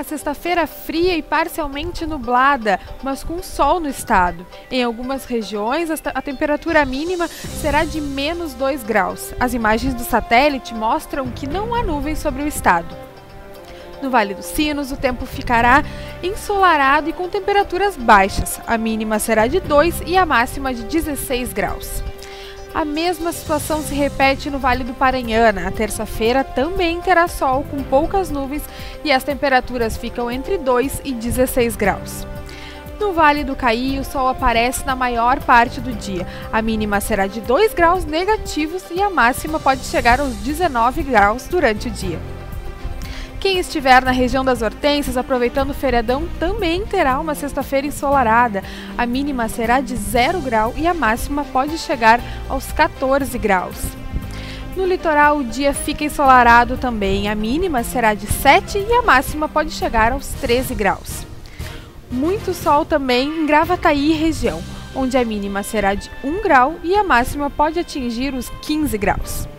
sexta-feira fria e parcialmente nublada, mas com sol no estado. Em algumas regiões, a temperatura mínima será de -2 graus. As imagens do satélite mostram que não há nuvens sobre o estado. No Vale dos Sinos, o tempo ficará ensolarado e com temperaturas baixas. A mínima será de 2 e a máxima de 16 graus. A mesma situação se repete no Vale do Paranhana. A terça-feira também terá sol com poucas nuvens e as temperaturas ficam entre 2 e 16 graus. No Vale do Caí, o sol aparece na maior parte do dia. A mínima será de 2 graus negativos e a máxima pode chegar aos 19 graus durante o dia. Quem estiver na região das Hortênsias aproveitando o feriadão também terá uma sexta-feira ensolarada. A mínima será de 0 grau e a máxima pode chegar aos 14 graus. No litoral, o dia fica ensolarado também. A mínima será de 7 e a máxima pode chegar aos 13 graus. Muito sol também em Gravataí e região, onde a mínima será de 1 grau e a máxima pode atingir os 15 graus.